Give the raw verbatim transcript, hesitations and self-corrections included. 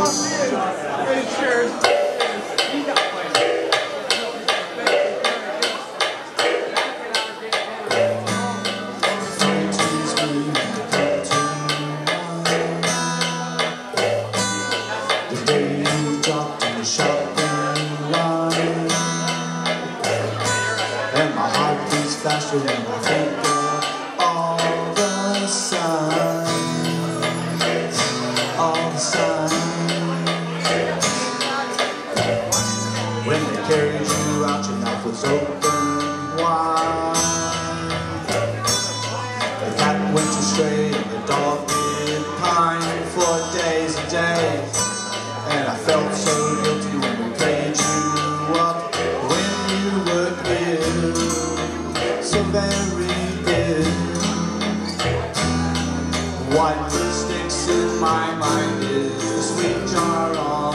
Faster than I think of all the signs, all the signs. When they carried you out, your mouth was open wide. The cat went astray and the dog did pine for days and days. And I felt so guilty when we played you up when you were ill. So very ill. What sticks in my mind is the sweet jar of